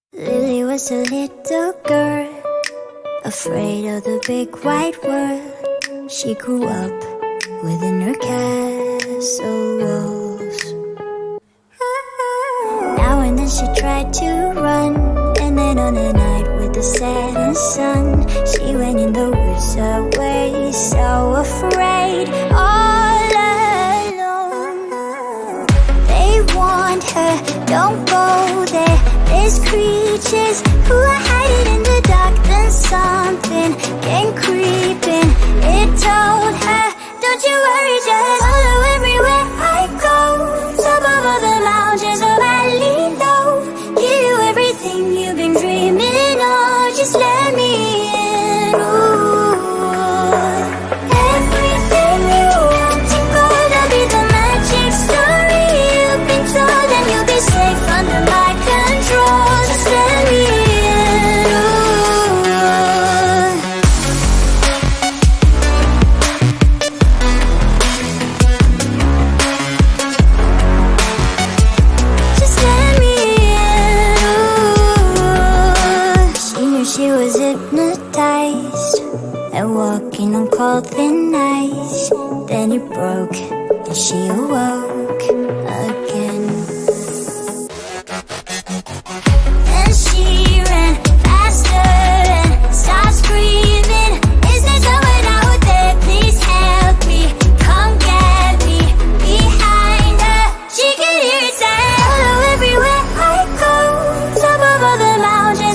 Lily was a little girl, afraid of the big white world. She grew up within her castle walls. Now and then she tried to run, and then on a night with the setting sun, she went in the woods away, so afraid, all alone. They warned her, don't go there, there's creatures who are hiding in the dark. Then something came creeping, it told her, don't you worry, just follow everywhere I go. Top of all the mountains or valley low, give you everything you've been dreaming of. Just let me in. Ooh. Everything you want to go, that'll be the magic story you've been told, and you'll be safe under my control. Just let me in. Ooh. Just let me in. Ooh. She knew she was hypnotized and walking on cold thin ice. Then it broke and she awoke again. Then she ran faster and started screaming, is there someone out there? Please help me, come get me. Behind her, she could hear it say, follow everywhere I go. Top of all the mountains